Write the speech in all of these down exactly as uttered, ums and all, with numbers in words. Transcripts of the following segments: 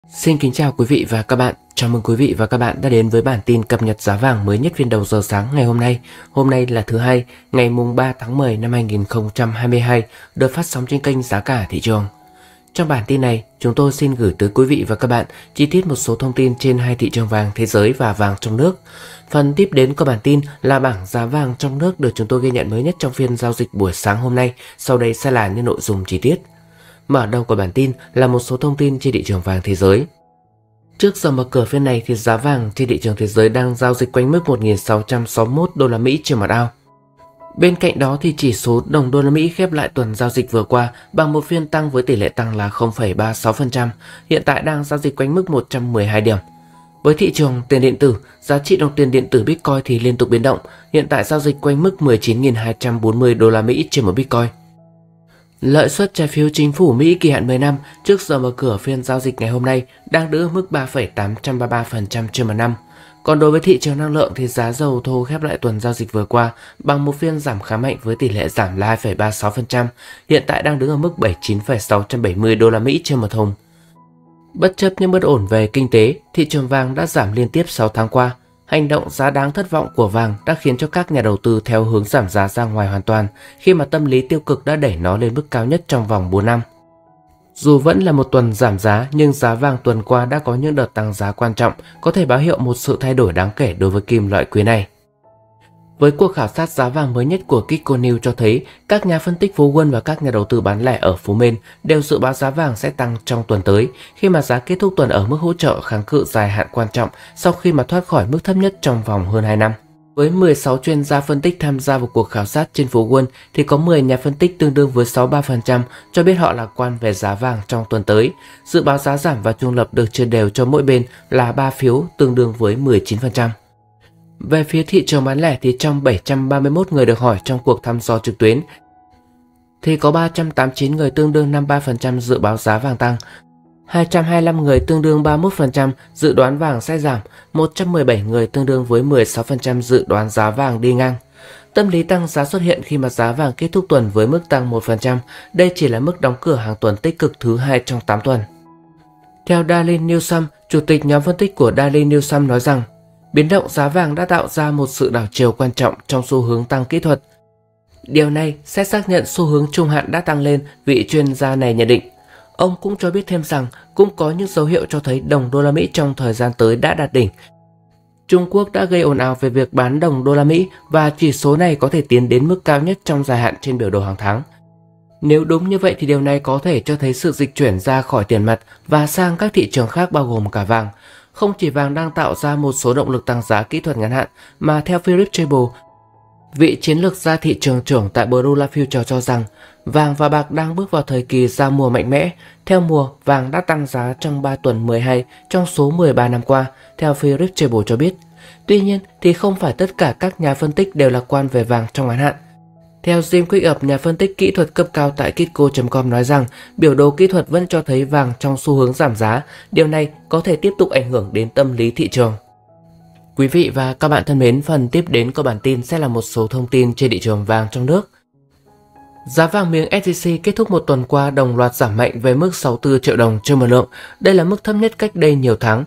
Xin kính chào quý vị và các bạn. Chào mừng quý vị và các bạn đã đến với bản tin cập nhật giá vàng mới nhất phiên đầu giờ sáng ngày hôm nay. Hôm nay là thứ hai, ngày mùng ba tháng mười năm hai nghìn không trăm hai mươi hai, được phát sóng trên kênh Giá cả thị trường. Trong bản tin này, chúng tôi xin gửi tới quý vị và các bạn chi tiết một số thông tin trên hai thị trường vàng thế giới và vàng trong nước. Phần tiếp đến của bản tin là bảng giá vàng trong nước được chúng tôi ghi nhận mới nhất trong phiên giao dịch buổi sáng hôm nay. Sau đây sẽ là những nội dung chi tiết. Mở đầu của bản tin là một số thông tin trên thị trường vàng thế giới. Trước giờ mở cửa phiên này thì giá vàng trên thị trường thế giới đang giao dịch quanh mức một nghìn sáu trăm sáu mươi mốt đô la Mỹ trên một ounce. Bên cạnh đó thì chỉ số đồng đô la Mỹ khép lại tuần giao dịch vừa qua bằng một phiên tăng với tỷ lệ tăng là không phẩy ba mươi sáu phần trăm, hiện tại đang giao dịch quanh mức một trăm mười hai điểm. Với thị trường tiền điện tử, giá trị đồng tiền điện tử Bitcoin thì liên tục biến động, hiện tại giao dịch quanh mức mười chín nghìn hai trăm bốn mươi đô la Mỹ trên một Bitcoin. Lợi suất trái phiếu chính phủ Mỹ kỳ hạn mười năm trước giờ mở cửa phiên giao dịch ngày hôm nay đang giữ ở mức ba phẩy tám trăm ba mươi ba phần trăm trên một năm. Còn đối với thị trường năng lượng thì giá dầu thô khép lại tuần giao dịch vừa qua bằng một phiên giảm khá mạnh với tỷ lệ giảm là hai phẩy ba mươi sáu phần trăm, hiện tại đang đứng ở mức bảy mươi chín phẩy sáu trăm bảy mươi đô la Mỹ trên một thùng. Bất chấp những bất ổn về kinh tế, thị trường vàng đã giảm liên tiếp sáu tháng qua. Hành động giá đáng thất vọng của vàng đã khiến cho các nhà đầu tư theo hướng giảm giá ra ngoài hoàn toàn khi mà tâm lý tiêu cực đã đẩy nó lên mức cao nhất trong vòng bốn năm. Dù vẫn là một tuần giảm giá nhưng giá vàng tuần qua đã có những đợt tăng giá quan trọng, có thể báo hiệu một sự thay đổi đáng kể đối với kim loại quý này. Với cuộc khảo sát giá vàng mới nhất của Kitco News cho thấy, các nhà phân tích Phú Quân và các nhà đầu tư bán lẻ ở Phú Mên đều dự báo giá vàng sẽ tăng trong tuần tới khi mà giá kết thúc tuần ở mức hỗ trợ kháng cự dài hạn quan trọng sau khi mà thoát khỏi mức thấp nhất trong vòng hơn hai năm. Với mười sáu chuyên gia phân tích tham gia vào cuộc khảo sát trên Phú Quân thì có mười nhà phân tích tương đương với sáu mươi ba phần trăm cho biết họ lạc quan về giá vàng trong tuần tới. Dự báo giá giảm và chênh lệch được chia đều cho mỗi bên là ba phiếu tương đương với mười chín phần trăm. Về phía thị trường bán lẻ thì trong bảy trăm ba mươi mốt người được hỏi trong cuộc thăm dò trực tuyến thì có ba trăm tám mươi chín người tương đương năm mươi ba phần trăm dự báo giá vàng tăng, hai trăm hai mươi lăm người tương đương ba mươi mốt phần trăm dự đoán vàng sẽ giảm, một trăm mười bảy người tương đương với mười sáu phần trăm dự đoán giá vàng đi ngang. Tâm lý tăng giá xuất hiện khi mà giá vàng kết thúc tuần với mức tăng một phần trăm, đây chỉ là mức đóng cửa hàng tuần tích cực thứ hai trong tám tuần. Theo Darlene Newsome, chủ tịch nhóm phân tích của Darlene Newsome nói rằng, biến động giá vàng đã tạo ra một sự đảo chiều quan trọng trong xu hướng tăng kỹ thuật. Điều này sẽ xác nhận xu hướng trung hạn đã tăng lên, vị chuyên gia này nhận định. Ông cũng cho biết thêm rằng cũng có những dấu hiệu cho thấy đồng đô la Mỹ trong thời gian tới đã đạt đỉnh. Trung Quốc đã gây ồn ào về việc bán đồng đô la Mỹ và chỉ số này có thể tiến đến mức cao nhất trong dài hạn trên biểu đồ hàng tháng. Nếu đúng như vậy thì điều này có thể cho thấy sự dịch chuyển ra khỏi tiền mặt và sang các thị trường khác bao gồm cả vàng. Không chỉ vàng đang tạo ra một số động lực tăng giá kỹ thuật ngắn hạn, mà theo Philip Chable, vị chiến lược gia thị trường trưởng tại Brula Future cho rằng vàng và bạc đang bước vào thời kỳ giao mùa mạnh mẽ. Theo mùa, vàng đã tăng giá trong ba tuần mười hai trong số mười ba năm qua, theo Philip Chable cho biết. Tuy nhiên thì không phải tất cả các nhà phân tích đều lạc quan về vàng trong ngắn hạn. Theo Jim Quick, nhà phân tích kỹ thuật cấp cao tại Kitco chấm com nói rằng biểu đồ kỹ thuật vẫn cho thấy vàng trong xu hướng giảm giá. Điều này có thể tiếp tục ảnh hưởng đến tâm lý thị trường. Quý vị và các bạn thân mến, phần tiếp đến của bản tin sẽ là một số thông tin trên thị trường vàng trong nước. Giá vàng miếng ét gi xê kết thúc một tuần qua đồng loạt giảm mạnh về mức sáu mươi tư triệu đồng trên một lượng. Đây là mức thấp nhất cách đây nhiều tháng.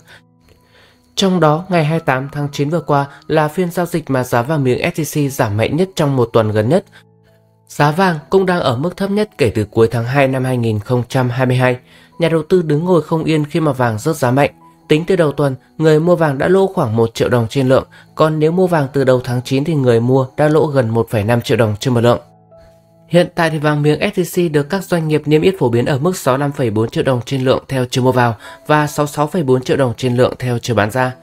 Trong đó, ngày hai mươi tám tháng chín vừa qua là phiên giao dịch mà giá vàng miếng ét gi xê giảm mạnh nhất trong một tuần gần nhất. Giá vàng cũng đang ở mức thấp nhất kể từ cuối tháng hai năm hai nghìn không trăm hai mươi hai. Nhà đầu tư đứng ngồi không yên khi mà vàng rớt giá mạnh. Tính từ đầu tuần, người mua vàng đã lỗ khoảng một triệu đồng trên lượng, còn nếu mua vàng từ đầu tháng chín thì người mua đã lỗ gần một phẩy năm triệu đồng trên một lượng. Hiện tại thì vàng miếng ét gi xê được các doanh nghiệp niêm yết phổ biến ở mức sáu mươi lăm phẩy bốn triệu đồng trên lượng theo chiều mua vào và sáu mươi sáu phẩy bốn triệu đồng trên lượng theo chiều bán ra.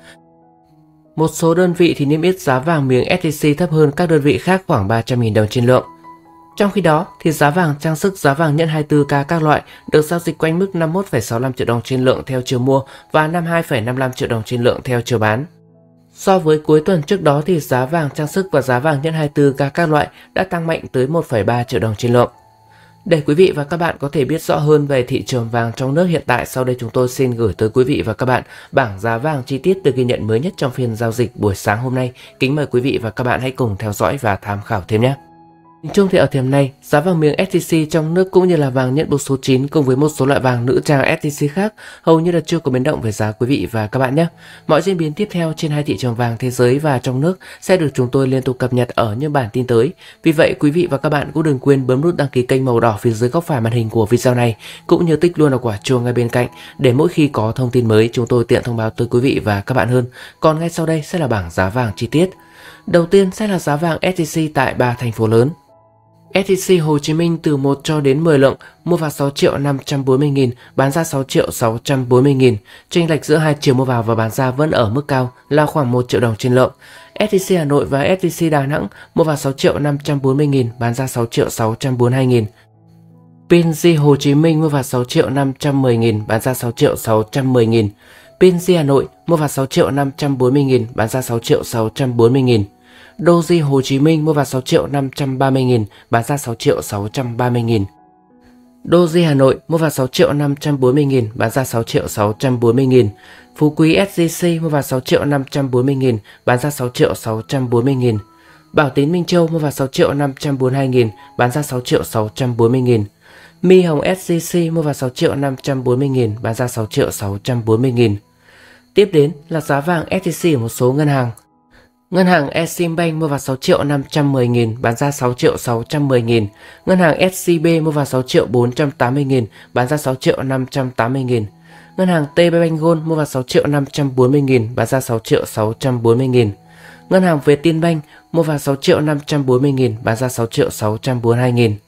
Một số đơn vị thì niêm yết giá vàng miếng ét gi xê thấp hơn các đơn vị khác khoảng ba trăm nghìn đồng trên lượng. Trong khi đó thì giá vàng trang sức, giá vàng nhẫn hai mươi tư ca các loại được giao dịch quanh mức năm mươi mốt phẩy sáu mươi lăm triệu đồng trên lượng theo chiều mua và năm mươi hai phẩy năm mươi lăm triệu đồng trên lượng theo chiều bán. So với cuối tuần trước đó thì giá vàng trang sức và giá vàng nhẫn hai mươi tư ca các loại đã tăng mạnh tới một phẩy ba triệu đồng trên lượng. Để quý vị và các bạn có thể biết rõ hơn về thị trường vàng trong nước hiện tại, sau đây chúng tôi xin gửi tới quý vị và các bạn bảng giá vàng chi tiết được ghi nhận mới nhất trong phiên giao dịch buổi sáng hôm nay. Kính mời quý vị và các bạn hãy cùng theo dõi và tham khảo thêm nhé. Nhìn chung thì ở thời điểm này, giá vàng miếng ét gi xê trong nước cũng như là vàng nhận buộc số chín cùng với một số loại vàng nữ trang ét gi xê khác hầu như là chưa có biến động về giá quý vị và các bạn nhé. Mọi diễn biến tiếp theo trên hai thị trường vàng thế giới và trong nước sẽ được chúng tôi liên tục cập nhật ở những bản tin tới. Vì vậy quý vị và các bạn cũng đừng quên bấm nút đăng ký kênh màu đỏ phía dưới góc phải màn hình của video này, cũng như tích luôn vào quả chuông ngay bên cạnh để mỗi khi có thông tin mới chúng tôi tiện thông báo tới quý vị và các bạn hơn. Còn ngay sau đây sẽ là bảng giá vàng chi tiết. Đầu tiên sẽ là giá vàng ét gi xê tại ba thành phố lớn. ét gi xê Hồ Chí Minh từ một cho đến mười lượng, mua vào sáu triệu năm trăm bốn mươi nghìn, bán ra sáu triệu sáu trăm bốn mươi nghìn. Chênh lệch giữa hai chiều mua vào và bán ra vẫn ở mức cao là khoảng một triệu đồng trên lượng. ét gi xê Hà Nội và ét gi xê Đà Nẵng mua vào sáu triệu năm trăm bốn mươi nghìn, bán ra sáu triệu sáu trăm bốn mươi hai nghìn. pê en giê Hồ Chí Minh mua vào sáu triệu năm trăm mười nghìn, bán ra sáu triệu sáu trăm mười nghìn. pê en giê Hà Nội mua vào sáu triệu năm trăm bốn mươi nghìn, bán ra sáu triệu sáu trăm bốn mươi nghìn. Doji Hồ Chí Minh mua vào sáu triệu năm trăm ba mươi nghìn, bán ra sáu triệu sáu trăm ba mươi nghìn. Doji Hà Nội mua vào sáu triệu năm trăm bốn mươi nghìn, bán ra sáu triệu sáu trăm bốn mươi nghìn. Phú Quý ét gi xê mua vào sáu triệu năm trăm bốn mươi nghìn, bán ra sáu triệu sáu trăm bốn mươi nghìn. Bảo Tín Minh Châu mua vào sáu triệu năm trăm bốn mươi hai nghìn, bán ra sáu triệu sáu trăm bốn mươi nghìn. Mi Hồng ét gi xê mua vào sáu triệu năm trăm bốn mươi nghìn, bán ra sáu triệu sáu trăm bốn mươi nghìn. Tiếp đến là giá vàng ét gi xê ở một số ngân hàng. Ngân hàng Eximbank mua vào sáu triệu năm trăm mười nghìn, bán ra sáu triệu sáu trăm mười nghìn. Ngân hàng ét xê bê mua vào sáu triệu bốn trăm tám mươi nghìn, bán ra sáu triệu năm trăm tám mươi nghìn. Ngân hàng tê bê Bank Gold mua vào sáu triệu năm trăm bốn mươi nghìn, bán ra sáu triệu sáu trăm bốn mươi nghìn. Ngân hàng Vietinbank mua vào sáu triệu năm trăm bốn mươi nghìn, bán ra sáu triệu sáu trăm bốn mươi hai nghìn.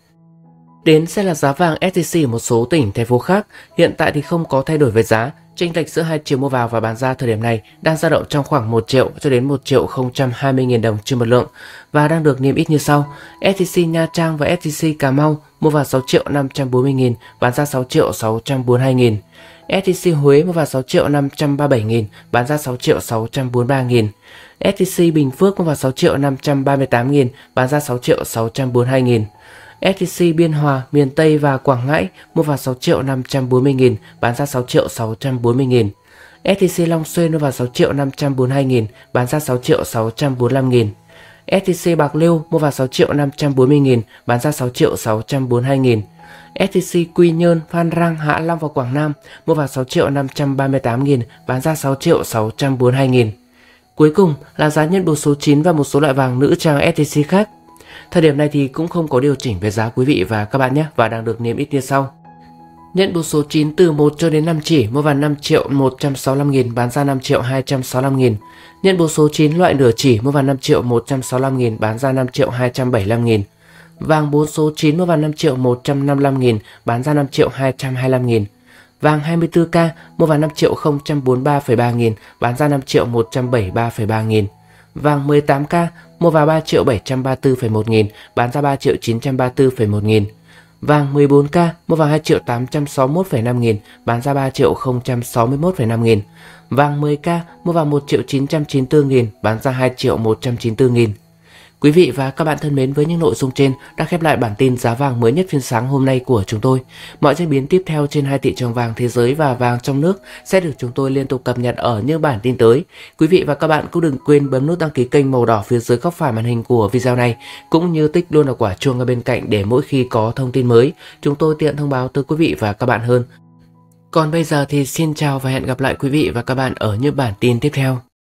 Đến sẽ là giá vàng ét gi xê ở một số tỉnh, thành phố khác. Hiện tại thì không có thay đổi về giá. Chênh lệch giữa hai chiều mua vào và bán ra thời điểm này đang dao động trong khoảng một triệu cho đến một triệu không trăm hai mươi nghìn đồng trên một lượng và đang được niêm yết như sau. ét gi xê Nha Trang và ét gi xê Cà Mau mua vào sáu triệu năm trăm bốn mươi nghìn, bán ra sáu triệu sáu trăm bốn mươi hai nghìn. ét gi xê Huế mua vào sáu triệu năm trăm ba mươi bảy nghìn, bán ra sáu triệu sáu trăm bốn mươi ba nghìn. ét gi xê Bình Phước mua vào sáu triệu năm trăm ba mươi tám nghìn, bán ra sáu triệu sáu trăm bốn mươi hai nghìn. ét gi xê Biên Hòa, miền Tây và Quảng Ngãi mua vào sáu triệu năm trăm bốn mươi nghìn, bán ra sáu triệu sáu trăm bốn mươi nghìn. ét gi xê Long Xuyên mua vào sáu triệu năm trăm bốn mươi hai nghìn, bán ra sáu triệu sáu trăm bốn mươi lăm nghìn. ét gi xê Bạc Liêu mua vào sáu triệu năm trăm bốn mươi nghìn, bán ra sáu triệu sáu trăm bốn mươi hai nghìn. ét gi xê Quy Nhơn, Phan Rang, Hạ Long và Quảng Nam mua vào sáu triệu năm trăm ba mươi tám nghìn, bán ra sáu triệu sáu trăm bốn mươi hai nghìn. Cuối cùng là giá nhân buộc số chín và một số loại vàng nữ trang ét gi xê khác. Thời điểm này thì cũng không có điều chỉnh về giá quý vị và các bạn nhé, và đang được niêm yết như sau. Nhận buộc số chín từ một cho đến năm chỉ mua vào năm triệu một trăm sáu mươi lăm nghìn, bán ra năm triệu hai trăm sáu mươi lăm nghìn. Nhận buộc số chín loại nửa chỉ mua vào năm triệu một trăm sáu mươi lăm nghìn, bán ra năm triệu hai trăm bảy mươi lăm nghìn. Vàng bốn số chín mua vào năm triệu một trăm năm mươi lăm nghìn, bán ra năm triệu hai trăm hai mươi lăm nghìn. Vàng hai mươi tư ca mua vào năm triệu không trăm bốn mươi ba phẩy ba nghìn, bán ra năm triệu một trăm bảy mươi ba phẩy ba nghìn. Vàng mười tám ca mua vào ba triệu bảy trăm ba mươi tư phẩy một nghìn, bán ra ba triệu chín trăm ba mươi tư phẩy một nghìn. Vàng mười bốn ca mua vào hai triệu tám trăm sáu mươi mốt phẩy năm nghìn, bán ra ba triệu không trăm sáu mươi mốt phẩy năm nghìn. Vàng mười ca mua vào một triệu chín trăm chín mươi tư nghìn, bán ra hai triệu một trăm chín mươi tư nghìn. Quý vị và các bạn thân mến, với những nội dung trên đã khép lại bản tin giá vàng mới nhất phiên sáng hôm nay của chúng tôi. Mọi diễn biến tiếp theo trên hai thị trường vàng thế giới và vàng trong nước sẽ được chúng tôi liên tục cập nhật ở những bản tin tới. Quý vị và các bạn cũng đừng quên bấm nút đăng ký kênh màu đỏ phía dưới góc phải màn hình của video này, cũng như tích luôn vào quả chuông ở bên cạnh để mỗi khi có thông tin mới chúng tôi tiện thông báo tới quý vị và các bạn hơn. Còn bây giờ thì xin chào và hẹn gặp lại quý vị và các bạn ở những bản tin tiếp theo.